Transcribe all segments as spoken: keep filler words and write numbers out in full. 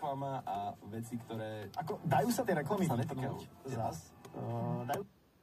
reklama a veci, ktoré... Ako, dajú sa tie reklamy sa netýkajú. Zas. Uh, dajú...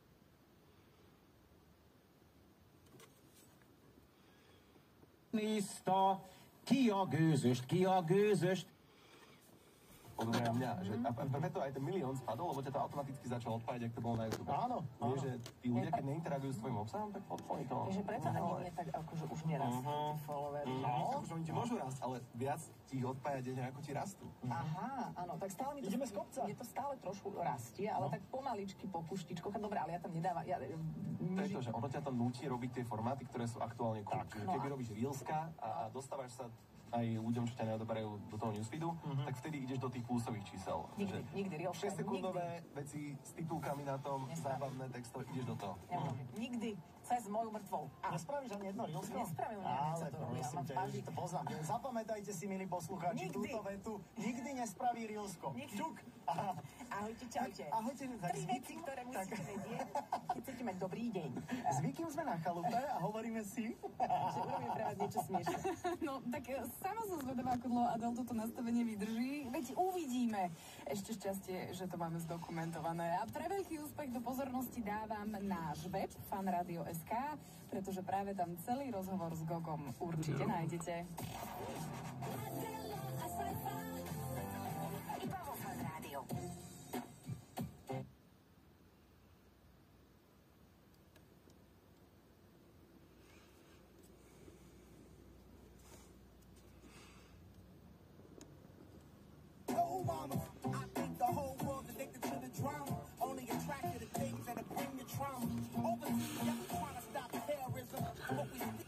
Lista, ki a gőzöst, ki a gőzöst. Podobne na mňa, že a preto aj ten milión spadol, lebo ťa to automaticky začalo odpájať, ak to bolo na YouTube. Áno, áno. Vieš, že tí ľudia, keď neinteragujú s tvojím obsahom, tak odpojí to. Takže preto ani nie tak, akože už nerastú tí followery. No, akože oni ti môžu rásť, ale viac ti ich odpája deň, ako ti rastú. Aha, áno, tak stále mi to... Ideme z kopca. Je to stále trošku rastie, ale tak pomaličky po puštičkoch. Dobre, ale ja tam nedávam... Ja, Pretože ono ťa to núti robiť tie formáty, ktoré sú aktuálne cool. Čiže keby robíš reelska a dostávaš sa aj ľuďom, čo ťa neodoberajú do toho newsfeedu, mm-hmm. tak vtedy ideš do tých plusových čísel. Nikdy, nikdy, real šesť sekundové veci s titulkami na tom, zábavné texto, ideš do toho. Neurobím. Nikdy cez moju mŕtvou. Nespravíš ani jedno reelsko? Nespravím ani jedno. Ale prosím ťa, už to poznám. Zapamätajte si, milí poslucháči, túto vetu. Nikdy nespraví reelsko. Čuk. Ahojte, čaute. Ahojte. Tri veci, ktoré musíte vedieť, keď chcete mať dobrý deň. S Vikym sme na chalupe a hovoríme si, že urobím pre vás niečo smiešné. No, tak sama som zvedavá, ako dlho Adel toto nastavenie vydrží. Veď uvidíme. Ešte šťastie, že to máme zdokumentované. A pre veľký úspech do pozornosti dávam náš web funradio bodka es ká, pretože práve tam celý rozhovor s Gogom určite nájdete. Iba vo Fun Rádiu. Mama, I think the whole world's addicted to the drama. Only attracted to things that bring the trauma. Overseas, yeah, we trying to stop terrorism, but we still.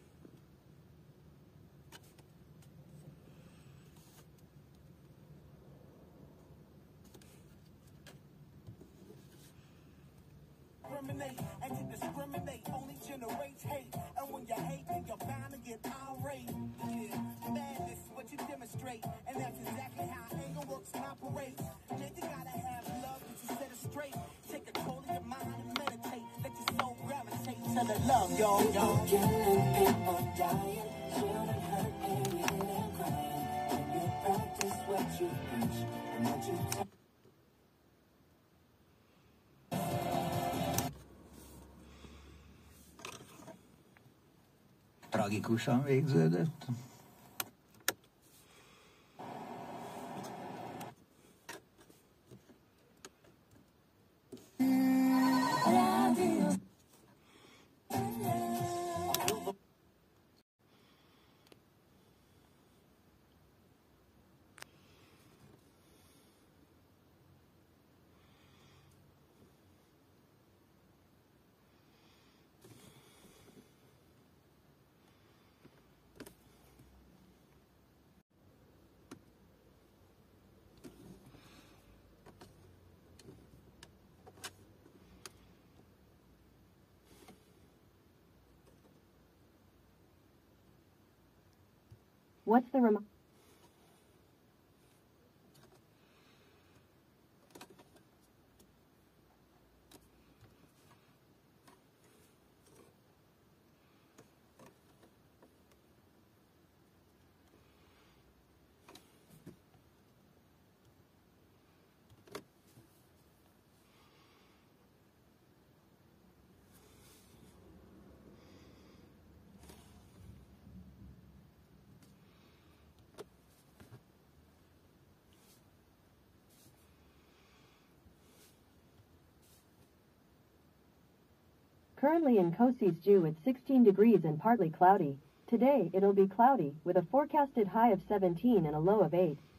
Discriminate and to discriminate only generates hate. And when you hate, then you're bound to get irate. Yeah, madness is what you demonstrate, and that's exactly how anger works and operates. Man, you gotta have love to set it straight. Take control of your mind and meditate. Let your soul gravitate to the love, y'all. Y'all killing people, dying, children hurt, and women crying. When you practice what you preach and what you teach. Tragikusan végződött. What's the rem- Currently in Kosisju it's sixteen degrees and partly cloudy. Today it'll be cloudy, with a forecasted high of seventeen and a low of eight.